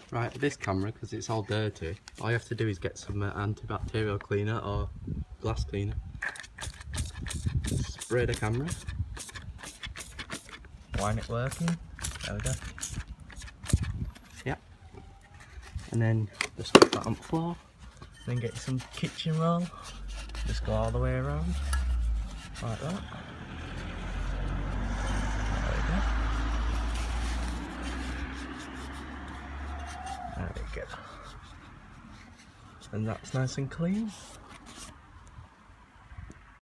Right, this camera, because it's all dirty, all you have to do is get some antibacterial cleaner or glass cleaner. Spray the camera. Why ain't it working? There we go. Yeah. And then just put that on the floor. Then get some kitchen roll. Just go all the way around. Like that. There we go. There we go. And that's nice and clean.